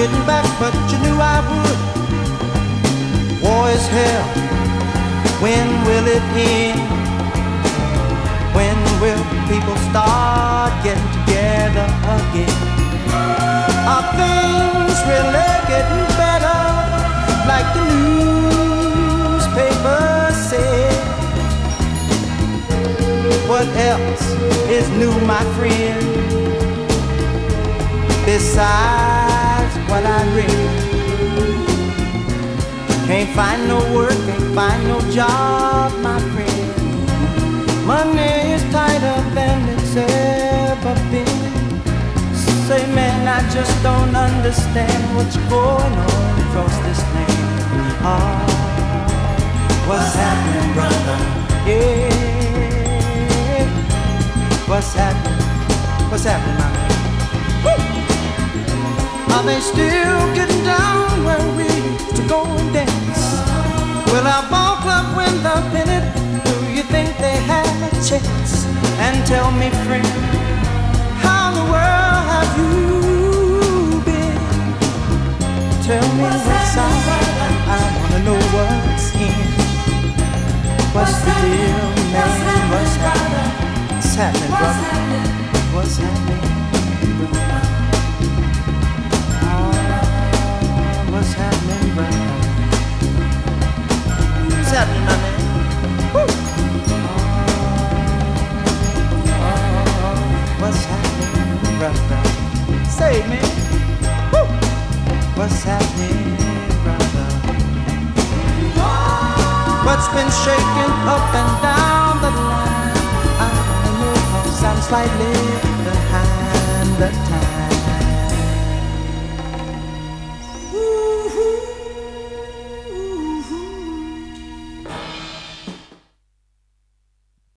getting back, but you knew I would. War is hell, when will it end? When will people start getting together again? Are things really getting better, like the newspapers say? What else is new, my friend, besides what I read? Can't find no work, can't find no job, my friend. Money is tighter than it's ever been. Say, man, I just don't understand what's going on across this land. Oh, what's happening, brother? Yeah, what's happening? What's happening, my man? Woo! Are they still getting down where we used to go and dance? Will our ball club win the pennant? Do you think they have a chance? And tell me, friend, how in the world have you been? Tell me what's out, I wanna know what's in. What's the deal, man? What's happening? What's happening, brother? What's happening, brother? What's happening, brother? What's happening, my man? Woo! What's happening, brother? Say, man. Woo! What's happening, brother? What's been shaking up and down the line? I don't know, 'cause I'm slightly